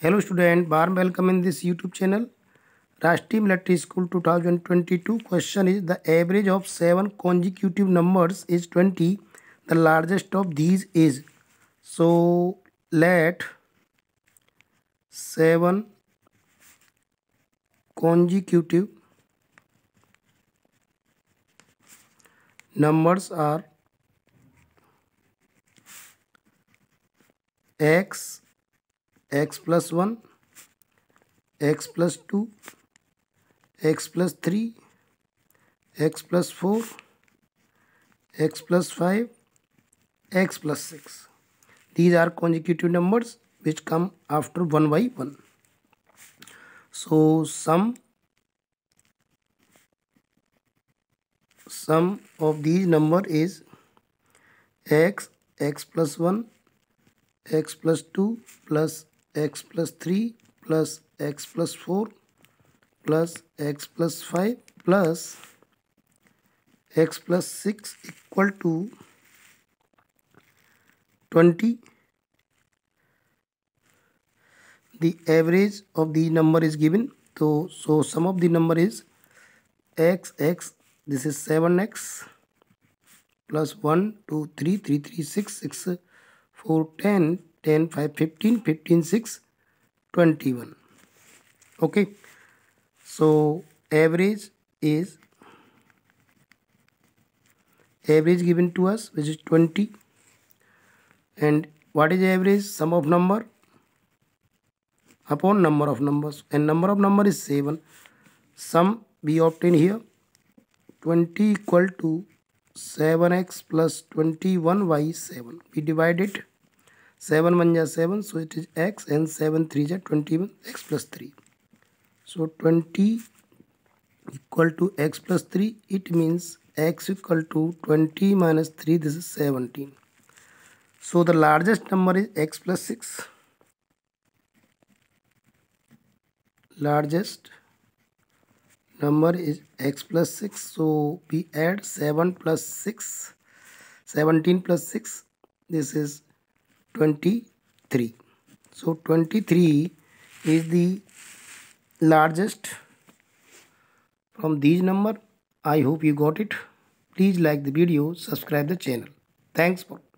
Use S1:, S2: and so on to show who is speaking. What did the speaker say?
S1: Hello student, warm welcome in this YouTube channel. Rashtriya Military School 2022. Question is, the average of 7 consecutive numbers is 20. The largest of these is. So let 7 consecutive numbers are x, x plus 1, x plus 2, x plus 3, x plus 4, x plus 5, x plus 6. These are consecutive numbers which come after 1 by 1. So sum of these number is x, x plus 1, x plus 2 plus x plus 3 plus x plus 4 plus x plus 5 plus x plus 6 equal to 20. The average of the number is given. So sum of the number is x, this is 7x plus 1, 2, 3, 3, 3, 6, 6, 4, 10, 10, 5, 15, 15, 6, 21. Okay. So average given to us, which is 20. And what is average? Sum of number upon number of numbers, and number of number is 7. Sum we obtain here, 20 equal to 7x plus 21 by 7. We divide it, 7 1 is 7, so it is x, and 7 3 is 21, x plus 3. So 20 equal to x plus 3, it means x equal to 20 minus 3, this is 17. So the largest number is x plus 6. Largest number is x plus 6. So we add 7 plus 6, 17 plus 6, this is 23. So 23 is the largest from these number. I hope you got it. Please like the video, subscribe the channel. Thanks for